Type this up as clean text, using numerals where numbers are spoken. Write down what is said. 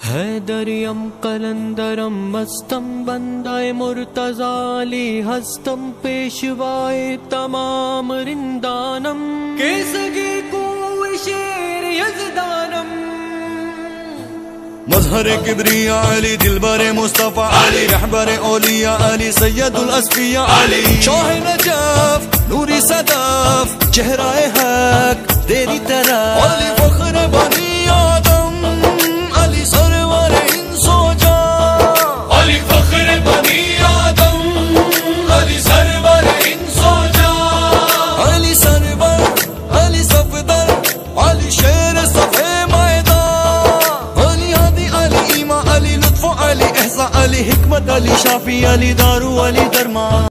हैदर्यम कलंदरम मस्तम बंदाए मुर्तजाली हस्तम पेशवाए तमाम रिंदानम केसगी को शेर यजदानम मजहर किबरिया अली दिलबर मुस्तफा अली रहबर औलिया अली सैयदुल अस्फिया अली शाह नजफ नूरी सदफ चेहराए हक तेरी तरह अली फख्र बनी आदम अली सरवर इंसो जा अली फख्र बनी आदम अली सरवर इंसो जा अली सरवर अली सफदर अली शेर सफे अली हिकमत अली शाफी अली दारू अली दरमा।